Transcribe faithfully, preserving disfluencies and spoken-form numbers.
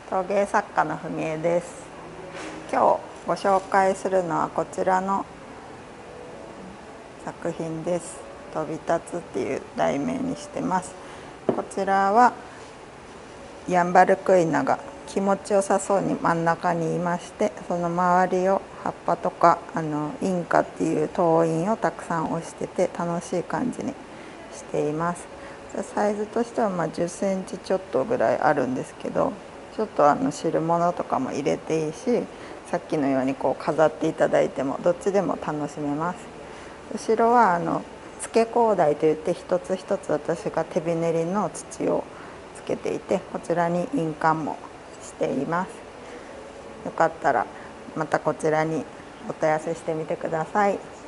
陶芸作家のふみえです。今日ご紹介するのはこちらの作品です。飛び立つっていう題名にしてます。こちらはヤンバルクイナが気持ちよさそうに真ん中にいまして、その周りを葉っぱとかあのインカっていう陶印をたくさん押してて楽しい感じにしています。サイズとしてはまあじゅっセンチちょっとぐらいあるんですけど、ちょっとあの汁物とかも入れていいし、さっきのようにこう飾っていただいてもどっちでも楽しめます。後ろはあの付け工台といって一つ一つ私が手びねりの土をつけていて、こちらに印鑑もしています。よかったらまたこちらにお問い合わせしてみてください。